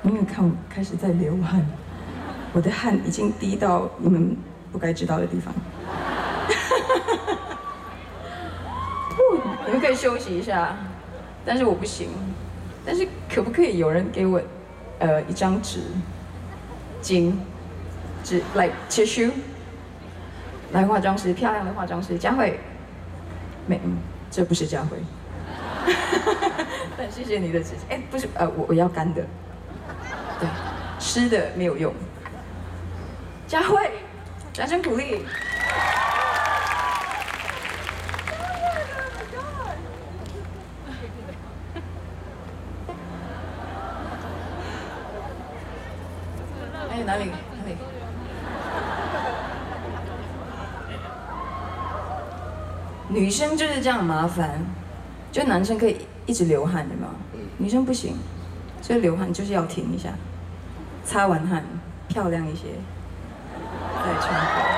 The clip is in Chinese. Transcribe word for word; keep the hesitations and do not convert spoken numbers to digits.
因为看我开始在流汗，我的汗已经滴到你们不该知道的地方。你们可以休息一下，但是我不行。但是可不可以有人给我，呃，一张纸，巾，纸 like tissue， 来化妆师，漂亮的化妆师，佳慧，没，嗯，这不是佳慧。但谢谢你的支持。哎，不是，呃，我我要干的，对，湿的没有用。佳慧，掌声鼓励。还有哪里？哪里？女生就是这样麻烦，就男生可以一直流汗，对吗？女生不行，所以流汗就是要停一下，擦完汗漂亮一些，再穿回来。